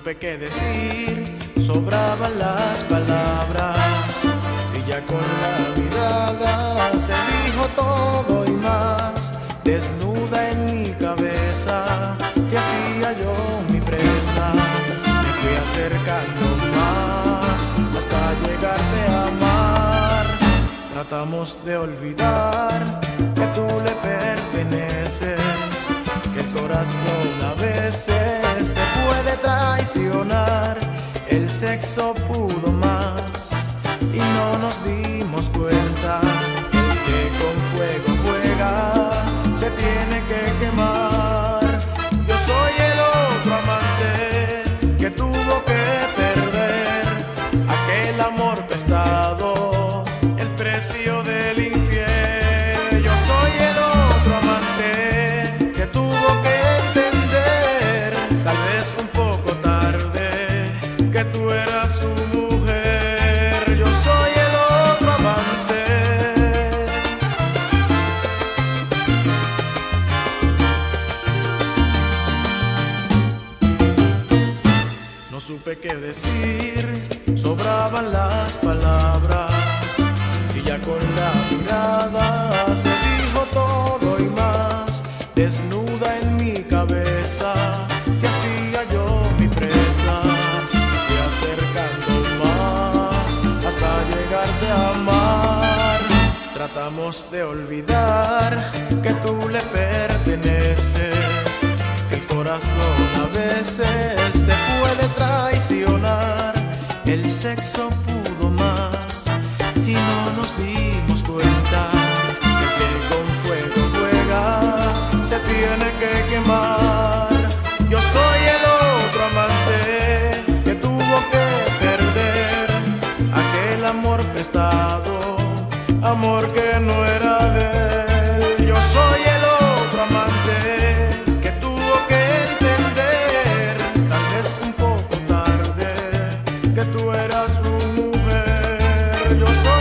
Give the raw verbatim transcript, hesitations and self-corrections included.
supe qué decir, sobraban las palabras. Si ya con la mirada se dijo todo y más, desnuda en mi cabeza, te hacía yo mi presa. Me fui acercando más hasta llegarte a amar. Tratamos de olvidar que tú le perteneces, que el corazón a veces te puede traicionar. El sexo pudo más y no nos dimos cuenta. El que con fuego juega se tiene que quemar. Yo soy el otro amante que tuvo que perder aquel amor prestado, el precio del infiel. Yo soy el otro amante que tuvo que entender, tal vez un poco tarde, que tú eras su mujer. Yo soy el otro amante. No supe qué decir, sobraban las palabras. Si ya con la mirada se dijo todo y más, desnuda en mi cabeza, que hacía yo mi presa. Me fui acercando más hasta llegarte a amar. Tratamos de olvidar que tú le perteneces, que el corazón a veces te puede traicionar. El sexo pudo más y no nos dimos cuenta. El que con fuego juega se tiene que quemar. Yo soy el otro amante que tuvo que perder aquel amor prestado, amor que no era de él. Yo soy el otro amante que tuvo que entender, tal vez un poco tarde, que tú eras su mujer. Yo soy